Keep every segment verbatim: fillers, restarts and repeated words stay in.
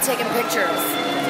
taking pictures.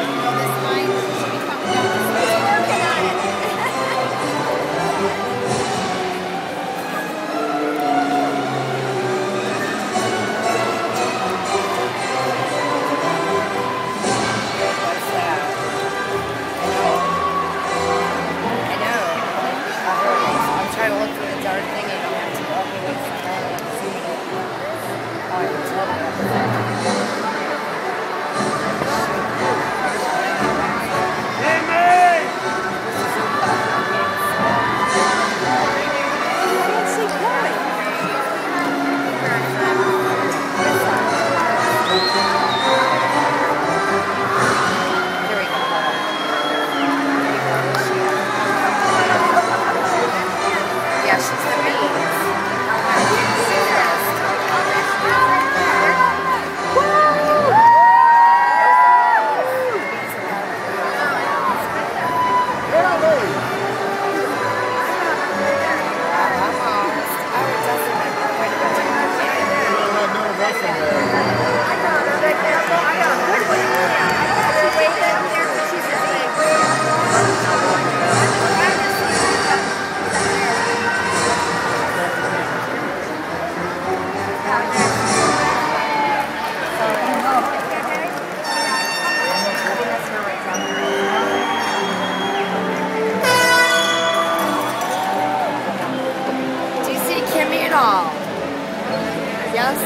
Yes?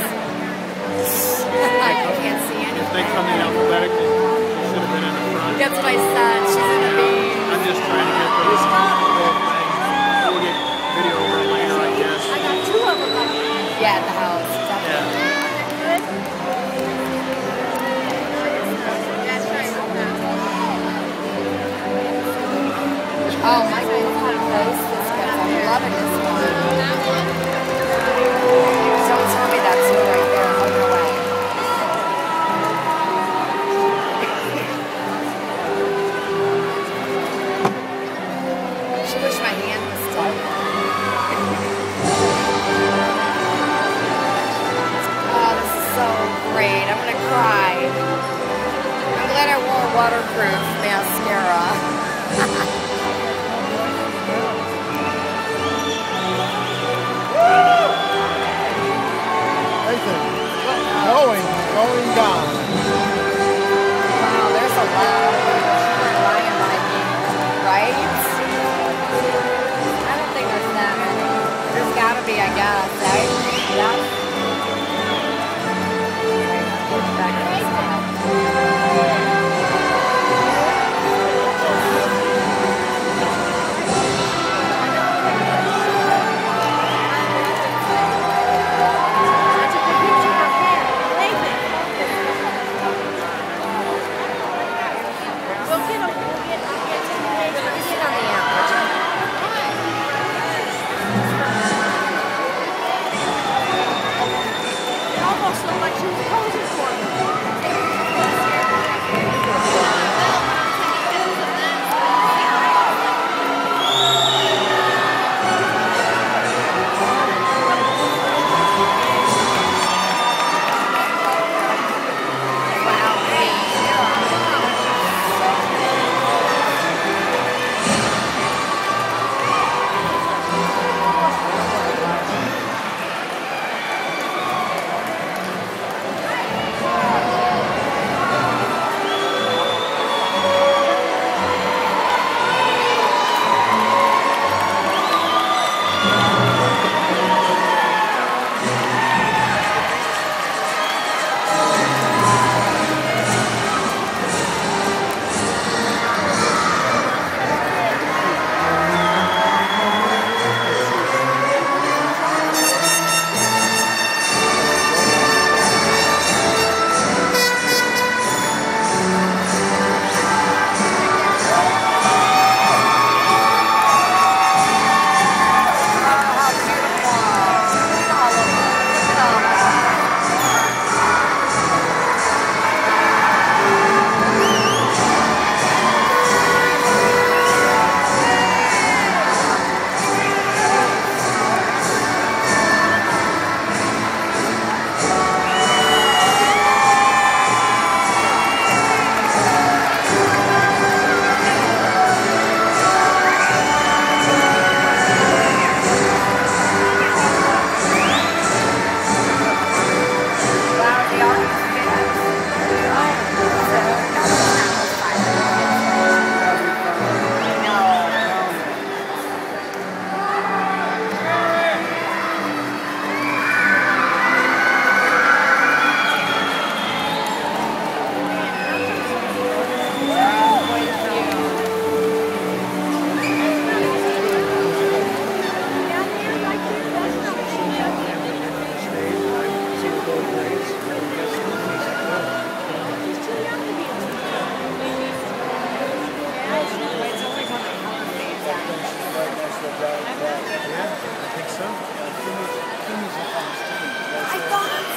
I can't see anything. If they come in alphabetically, she should have been in the front. That's what I said. She's in the beam. I'm just trying to get those whole things. We'll get video of her later, I guess. I got two of them. Yeah, at the house. Definitely. Yeah. Oh, my God. Those biscuits. I'm loving this one. Don't tell me that's you right there. Out your way. She wish my hand was still. Oh, this is so great. I'm going to cry. I'm glad I wore waterproof mascara. Going, going down. Wow, there's a lot of people lying by me, right? I don't think there's that many. There's gotta be, I guess, right? Yeah.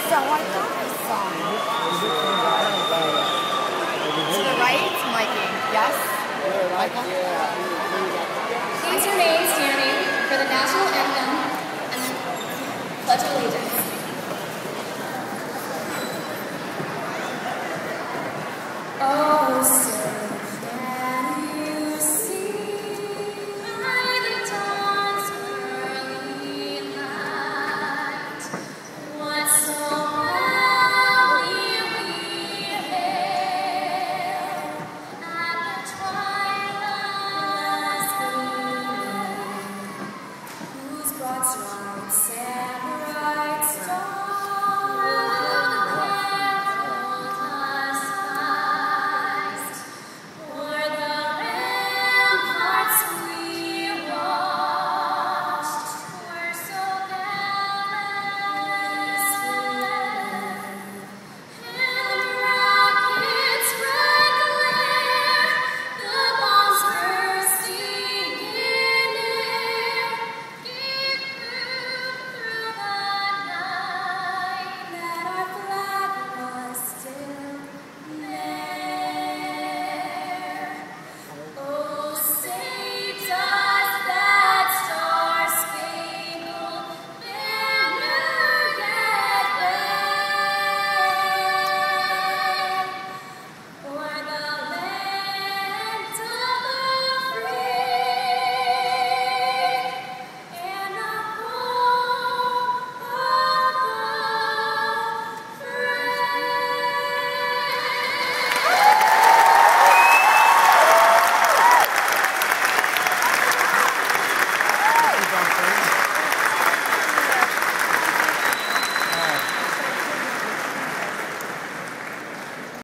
So I thought I saw it. To the right, Mikey. Yes? Michael? Please remain standing for the national anthem and pledge allegiance.